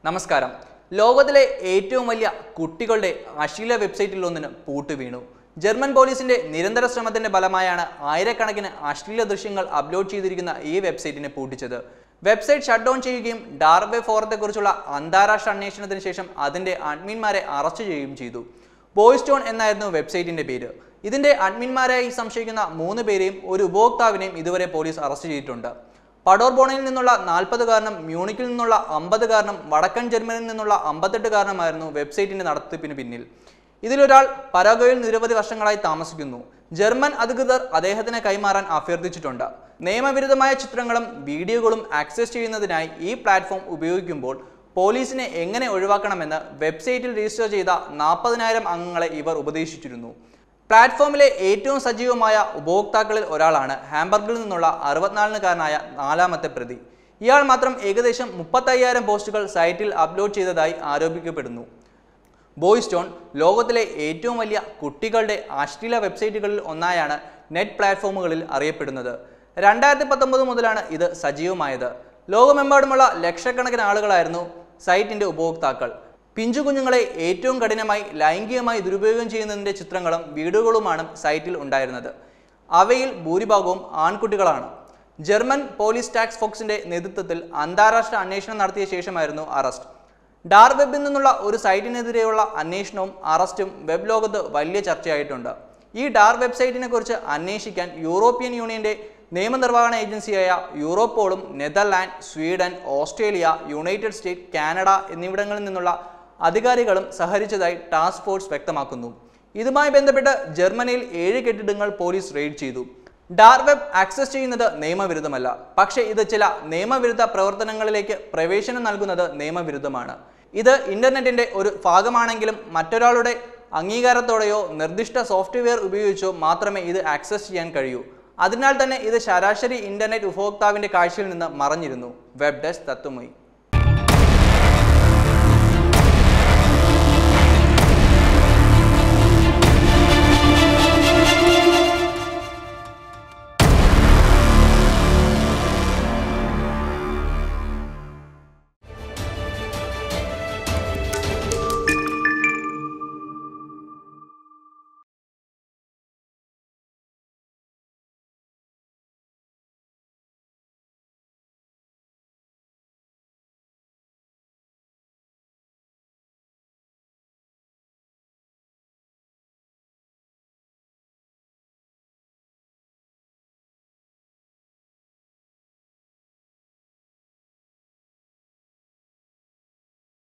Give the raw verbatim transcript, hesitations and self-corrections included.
നമസ്കാരം. ലോകത്തിലെ ഏറ്റവും വലിയ കുട്ടികളുടെ അശ്ലീല വെബ്സൈറ്റിൽ ഒന്നിന് പൂട്ട് വീണു. ജർമ്മൻ പോലീസിന്റെ നിരന്തര ശ്രമത്തിന്റെ ഫലമായാണ് ആയിരക്കണക്കിന് അശ്ലീല ദൃശ്യങ്ങൾ അപ്ലോഡ് ചെയ്തിരിക്കുന്ന ഈ വെബ്സൈറ്റിനെ പൂട്ടിച്ചത്. വെബ്സൈറ്റ് ഷട്ട് ഡൗൺ ചെയ്യുകയും ഡാർക്ക് വെബ് ഫോറത്തെക്കുറിച്ചുള്ള അന്താരാഷ്ട്ര അന്വേഷണത്തിന് ശേഷം അതിന്റെ അഡ്മിന്മാരെ അറസ്റ്റ് ചെയ്യുകയും ചെയ്തു. ബോയ്സ്റ്റോൺ എന്നായിരുന്നു വെബ്സൈറ്റിന്റെ പേര്. ഇതിന്റെ അഡ്മിന്മാരായി സംശയിക്കുന്ന മൂന്ന് പേരെയും ഒരു ഉപഭോക്താവിനെയും ഇതുവരെ പോലീസ് അറസ്റ്റ് ചെയ്തിട്ടുണ്ട്. പഡോർബോണിൽ നിന്നുള്ള നാൽപ്പതുകാരനും മ്യൂണിക്കിൽ നിന്നുള്ള അമ്പതുകാരനും വടക്കൻ ജർമ്മനിയിൽ നിന്നുള്ള അമ്പത്തെട്ടുകാരനുമായിരുന്നു വെബ്സൈറ്റിന്റെ നടത്തിപ്പിന് പിന്നിൽ. ഇതിലൊരാൾ പരാഗ്വേയിൽ നിരവധി വർഷങ്ങളായി താമസിക്കുന്നു. ജർമ്മൻ അധികൃതർ അദ്ദേഹത്തിനെ കൈമാറാൻ അഭ്യർത്ഥിച്ചിട്ടുണ്ട്. നിയമവിരുദ്ധമായ ചിത്രങ്ങളും വീഡിയോകളും ആക്സസ് ചെയ്യുന്നതിനായി ഈ പ്ലാറ്റ്ഫോം ഉപയോഗിക്കുമ്പോൾ പോലീസിനെ എങ്ങനെ ഒഴിവാക്കണമെന്ന് വെബ്സൈറ്റിൽ രജിസ്റ്റർ ചെയ്ത നാൽപ്പതിനായിരം അംഗങ്ങളെ ഇവർ ഉപദേശിച്ചിരുന്നു. പ്ലാറ്റ്ഫോമിലെ ഏറ്റവും സജീവമായ ഉപഭോക്താക്കളിൽ ഒരാളാണ് ഹാംബർഗിൽ നിന്നുള്ള അറുപത്തിനാലുകാരനായ നാലാമത്തെ പ്രതി. ഇയാൾ മാത്രം ഏകദേശം മുപ്പത്തയ്യായിരം പോസ്റ്റുകൾ സൈറ്റിൽ അപ്ലോഡ് ചെയ്തതായി ആരോപിക്കപ്പെടുന്നു. ബോയ്സ്റ്റോൺ ലോകത്തിലെ ഏറ്റവും വലിയ കുട്ടികളുടെ അശ്ലീല വെബ്സൈറ്റുകളിൽ ഒന്നായാണ് നെറ്റ് പ്ലാറ്റ്ഫോമുകളിൽ അറിയപ്പെടുന്നത്. രണ്ടായിരത്തി പത്തൊമ്പത് മുതലാണ് ഇത് സജീവമായത്. ലോകമെമ്പാടുമുള്ള ലക്ഷക്കണക്കിന് ആളുകളായിരുന്നു സൈറ്റിന്റെ ഉപഭോക്താക്കൾ. പിഞ്ചു കുഞ്ഞുങ്ങളെ ഏറ്റവും കഠിനമായി ലൈംഗികമായി ദുരുപയോഗം ചെയ്യുന്നതിൻ്റെ ചിത്രങ്ങളും വീഡിയോകളുമാണ് സൈറ്റിൽ ഉണ്ടായിരുന്നത്. അവയിൽ ഭൂരിഭാഗവും ആൺകുട്ടികളാണ്. ജർമ്മൻ പോലീസ് ടാക്സ് ഫോഴ്സിന്റെ നേതൃത്വത്തിൽ അന്താരാഷ്ട്ര അന്വേഷണം നടത്തിയ ശേഷമായിരുന്നു അറസ്റ്റ്. ഡാർക്ക് വെബിൽ നിന്നുള്ള ഒരു സൈറ്റിനെതിരെയുള്ള അന്വേഷണവും അറസ്റ്റും വെബ് ലോകത്ത് വലിയ ചർച്ചയായിട്ടുണ്ട്. ഈ ഡാർക്ക് വെബ്സൈറ്റിനെ കുറിച്ച് അന്വേഷിക്കാൻ യൂറോപ്യൻ യൂണിയന്റെ നിയമനിർവഹണ ഏജൻസിയായ യൂറോപ്പോളും Netherland, Sweden, Australia, united state, Canada എന്നിവിടങ്ങളിൽ നിന്നുള്ള അധികാരികളും സഹകരിച്ചതായി ടാസ്ക് ഫോഴ്സ് വ്യക്തമാക്കുന്നു. ഇതുമായി ബന്ധപ്പെട്ട് ജർമ്മനിയിൽ ഏഴ് കെട്ടിടങ്ങൾ പോലീസ് റെയ്ഡ് ചെയ്തു. ഡാർക്ക് വെബ് ആക്സസ് ചെയ്യുന്നത് നിയമവിരുദ്ധമല്ല, പക്ഷേ ഇത് ചില നിയമവിരുദ്ധ പ്രവർത്തനങ്ങളിലേക്ക് പ്രവേശനം നൽകുന്നത് നിയമവിരുദ്ധമാണ്. ഇത് ഇന്റർനെറ്റിന്റെ ഒരു ഭാഗമാണെങ്കിലും മറ്റൊരാളുടെ അംഗീകാരത്തോടെയോ നിർദ്ദിഷ്ട സോഫ്റ്റ്വെയർ ഉപയോഗിച്ചോ മാത്രമേ ഇത് ആക്സസ് ചെയ്യാൻ കഴിയൂ. അതിനാൽ തന്നെ ഇത് ശരാശരി ഇന്റർനെറ്റ് ഉപഭോക്താവിന്റെ കാഴ്ചയിൽ നിന്ന് മറഞ്ഞിരുന്നു. Web desk Tatwamayi.